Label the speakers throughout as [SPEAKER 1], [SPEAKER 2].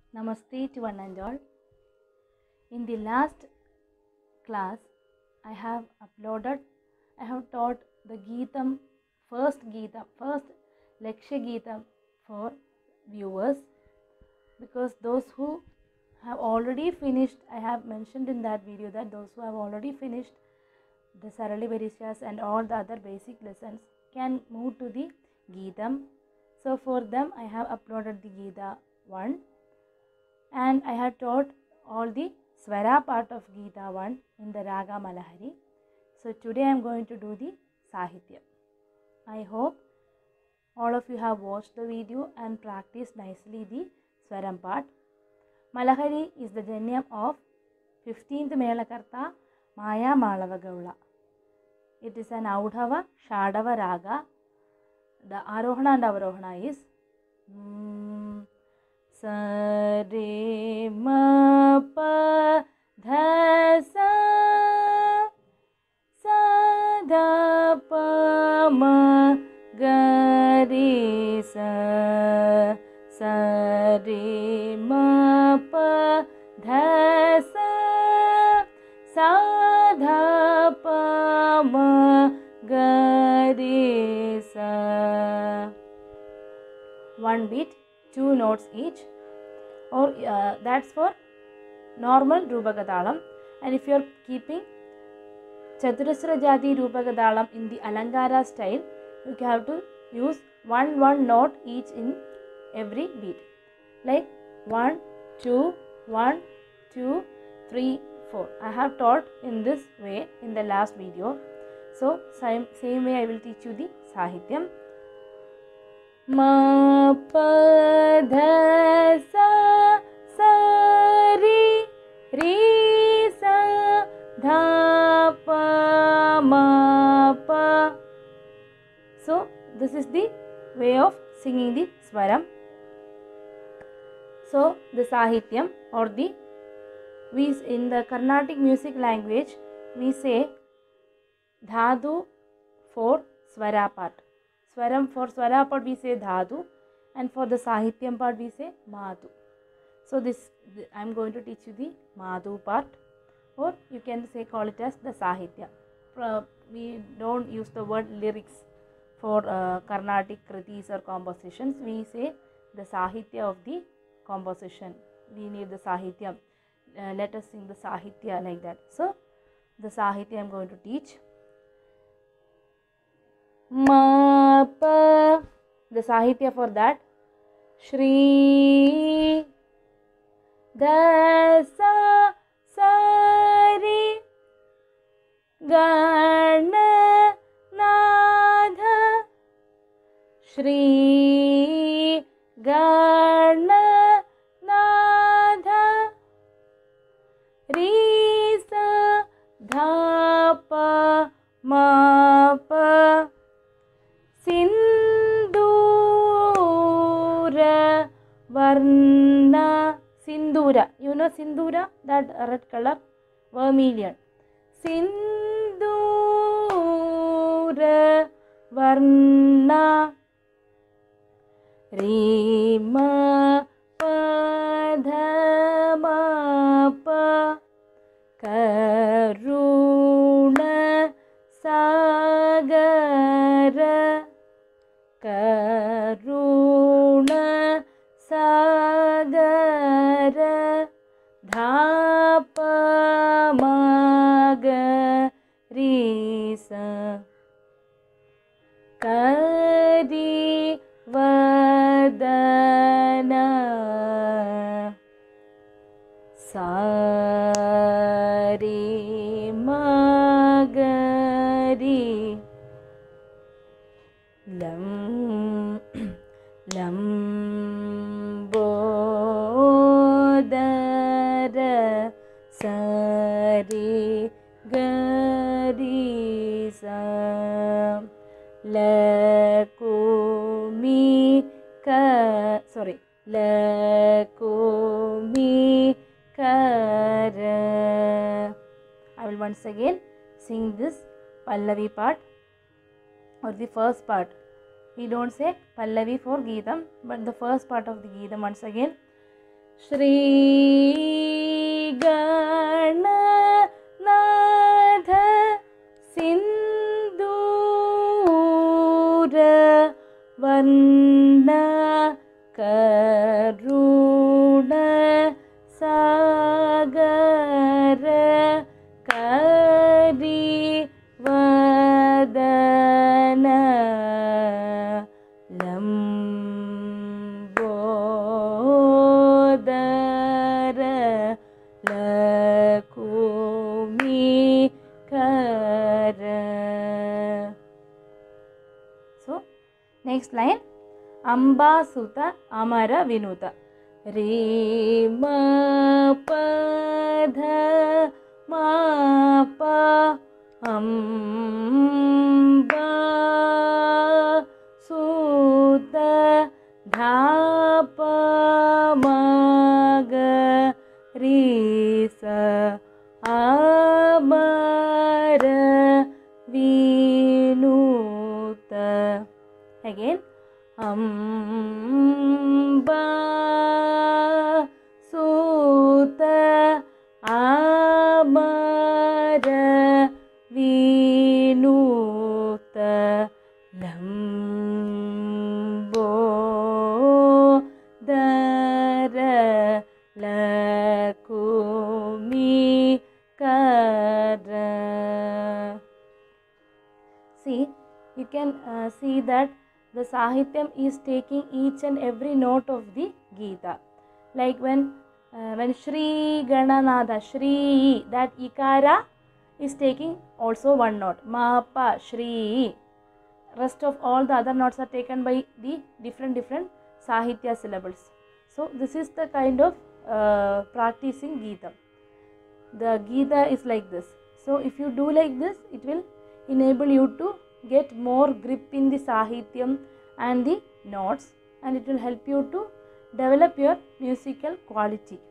[SPEAKER 1] Namaste to one and all. In the last class, I have taught the first Lakshya Geetam for viewers, because those who have already finished, I have mentioned in that video that those who have already finished the Sarali Varishas and all the other basic lessons can move to the Geetam. So for them, I have uploaded the Gita 1, and I have taught all the Swara part of Gita 1 in the Raga Malahari. So today I am going to do the Sahitya. I hope all of you have watched the video and practiced nicely the Swaram part. Malahari is the janyam of 15th Melakarta Maya Malava Gaula. It is an Audhava Shadava Raga. The Arohana and Avarohana is sa re ma pa dha sa sa dha pa ma ga re sa sa re ma pa dha sa sa dha pa ma ga re sa. One beat, 2 notes each, or that's for normal Rupakatalam. And if you are keeping Chaturasra Jati Rupakatalam in the Alankara style, you have to use one note each in every beat, like 1, 2, 1, 2, 3, 4. I have taught in this way in the last video. So same way I will teach you the Sahityam. Ma pa dha sa sa re sa dha pa ma pa. So this is the way of singing the Swaram. So the Sahityam, or in the Carnatic music language we say Dhadu for Swara part. Swaram for Swara part we say Dhadu, and for the Sahityam part we say Madhu. So I am going to teach you the Madhu part, or you can call it as the Sahitya. We don't use the word lyrics for Carnatic kritis or compositions. We say the Sahitya of the composition. We need the Sahityam. Let us sing the Sahitya like that. So the Sahitya I am going to teach. Ma pa, the Sahitya for that, Shri da sa sa re gana nadha, Shri gana nadha re sa dha pa ma pa. Sindura Varna. Sindura. You know Sindura? That red color? Vermilion. Sindura Varna. Rima pa dha ma pa. Karuna Sagara. Karuna Sagara Dhapa Maga Risa Kari Vadana Sari Magari Lambodara Sari Gari Sa Lakumi Kara. I will once again sing this Pallavi part, or the first part. We don't say Pallavi for Geetam, but the first part of the Geetam once again. Shri Gananatha Sindhura Varna Karuna Sagara Kari Vadana Lambodara Lakumikara. So next line, Amba Suta Amara Vinuta. Re ma pa dha ma pa amba suta dha pa ma ga re sa amara vinuta. Again, Amba Suta Amara Vinuta Lambodara Lakumikara. See, you can see that the Sahityam is taking each and every note of the Gita. Like when Shri Gananatha, Shri, that Ikara is taking also one note. Ma, Pa, Shri. Rest of all the other notes are taken by the different Sahitya syllables. So this is the kind of practicing Gita. The Gita is like this. So if you do like this, it will enable you to get more grip in the Sahityam and the notes, and it will help you to develop your musical quality.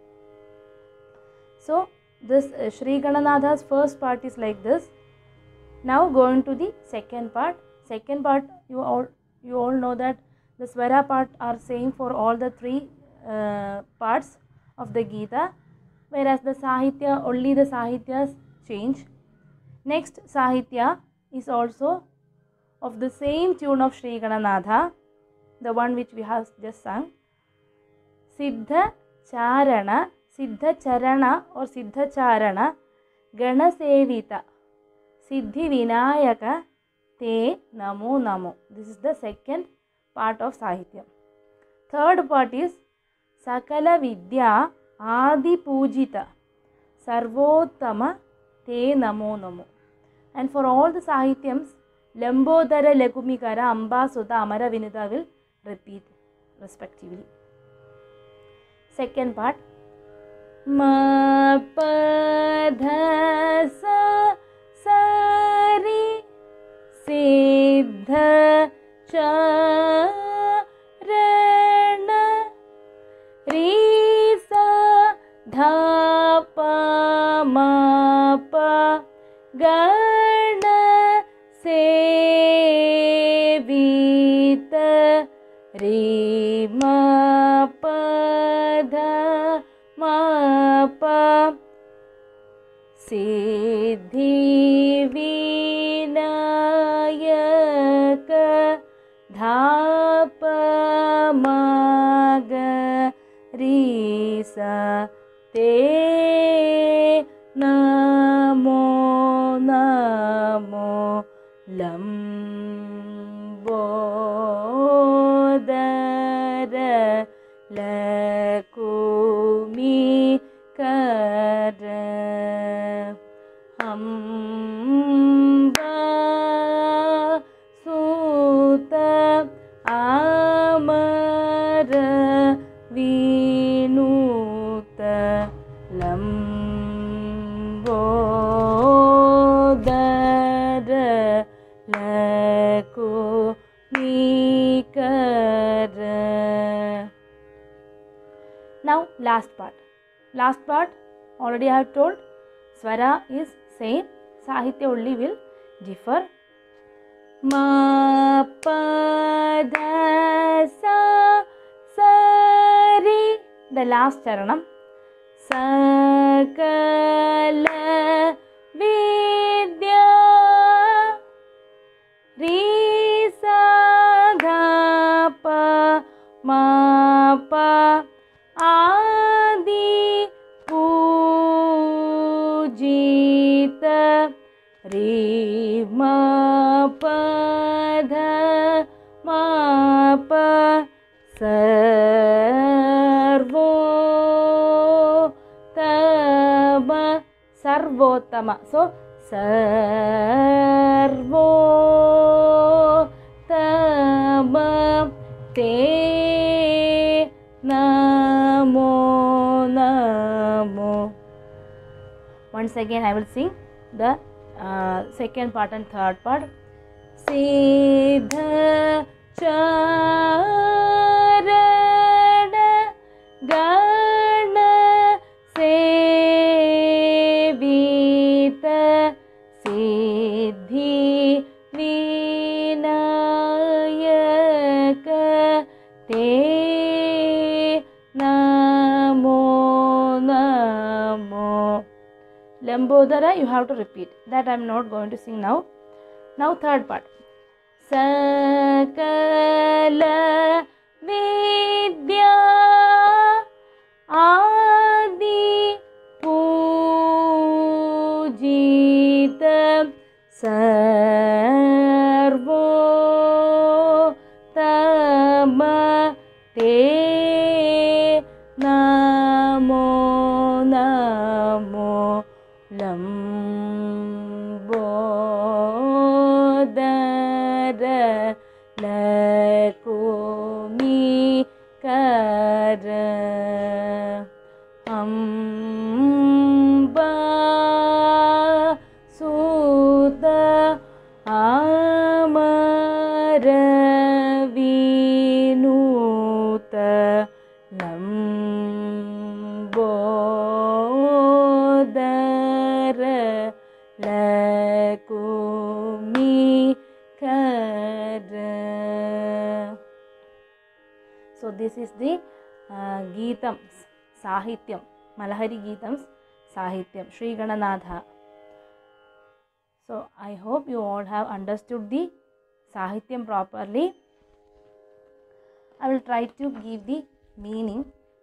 [SPEAKER 1] So this Shri Gananatha's first part is like this. Now going to the second part. Second part, you all know that the Swara part are same for all the three parts of the Gita, whereas the Sahitya, only the Sahityas change. Next Sahitya is also of the same tune of Shri Gananatha, the one which we have just sung. Siddha Charana or Siddha Charana Ganasevita Siddhi Vinayaka Te Namo Namo. This is the second part of Sahitya. Third part is Sakala Vidya Adi Pujita Sarvottama Te Namo Namo. And for all the Sahityams, Lambodara Lakumikara Amba Suta Amara Vinuta will repeat respectively. Second part, Ma Pa Dha Sa Sa Ri Siddha Charana Ri Sa Dha Pa Ma Pa Gana Sevita Re Ma Pa Dha Ma Pa Siddhi Vinayaka Dha Pa Ma Ga Re Sa Te Namo Namo Lambodara Lakumikara. Amba Suta Amara Vinuta Lambodara Lakumikara. Now last part. Last part already I have told. Swara is same. Sahitya only will differ. Ma Pa Dha Sa Sa Ri the last charanam. Sakala Vidya Risadhapa Mapa Adi Pujita Rima Pada Mapa Sarvotama Sarvotama. So Sarvotama Te Namo Namo. Once again I will sing the second part and third part. Siddha Charana Gana Sevita Siddhi Vinayaka Te Namo Namo. Lambodara you have to repeat. That I am not going to sing now. Now third part. Sakala Vidya Adi Pujita Sarvotama Te Namo Namo. Lambodara Lakumi Kara Amba Sudha Amara Vinuta Lambodara Lakumi Kara. So this is the Geetams, Sahityam, Malahari Geetams, Sahityam, Sri Gananatha. So I hope you all have understood the Sahityam properly. I will try to give the meaning.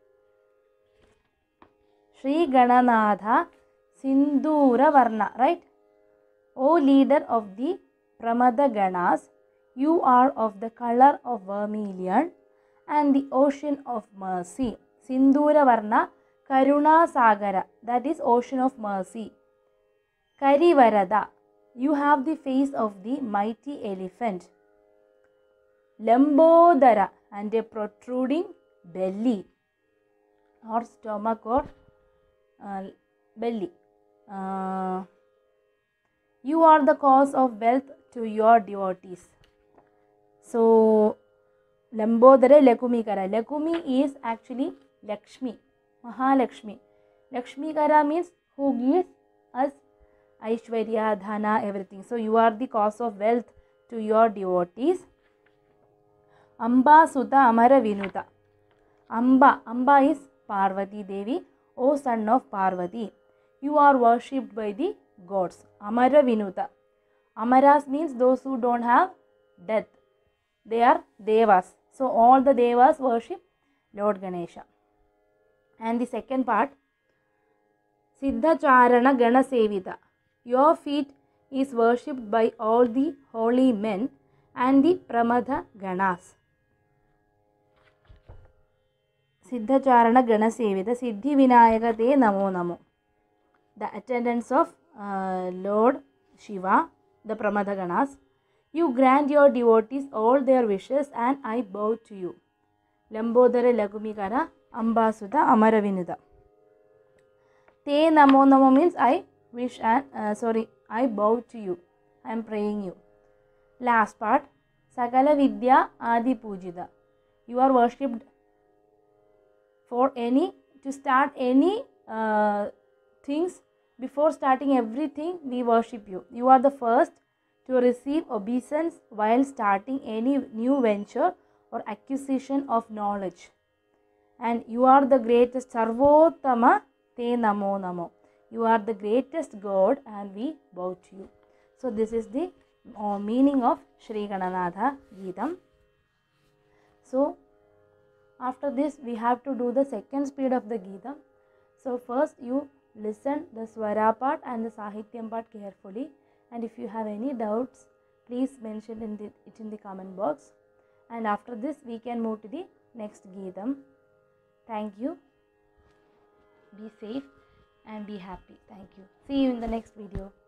[SPEAKER 1] Sri Gananatha Sindhura Varna, right? O leader of the Pramada Ganas, you are of the color of vermilion and the ocean of mercy. Sindhura Varna Karuna Sagara, that is ocean of mercy. Karivarada, you have the face of the mighty elephant. Lambodara, and a protruding belly or stomach or belly. You are the cause of wealth to your devotees. So, Lambodara Lakumikara. Lakumi is actually Lakshmi, Mahalakshmi. Lakshmikara means who gives us Aishwarya, Dhana, everything. So, you are the cause of wealth to your devotees. Amba Sutta Amara Vinuta. Amba is Parvati Devi, O son of Parvati. You are worshipped by the gods. Amara Vinuta. Amaras means those who don't have death. They are Devas. So all the Devas worship Lord Ganesha. And the second part, Siddha Charana Gana Sevita. Your feet is worshipped by all the holy men and the Pramada Ganas. Siddha Charana Gana Sevita Siddhi Vinayaka Te Namo Namo. The attendants of Lord Shiva, the Pramada Ganas. You grant your devotees all their wishes and I bow to you. Lambodara Lakumikara Ambasuda Amaravinuda. Te Namo Namo means I wish and I bow to you. I am praying you. Last part, Sakala Vidya Adi Pujita. You are worshipped for to start any things. Before starting everything, we worship you. You are the first to receive obeisance while starting any new venture or acquisition of knowledge. and you are the greatest. Sarvottama te namo namo. You are the greatest God and we bow to you. So this is the meaning of Shri Gananatha Geetam. So after this we have to do the second speed of the Geetam. So first you listen the Swara part and the Sahityam part carefully, and if you have any doubts please mention it in the comment box, and after this we can move to the next Geetam. Thank you. Be safe and be happy. Thank you. See you in the next video.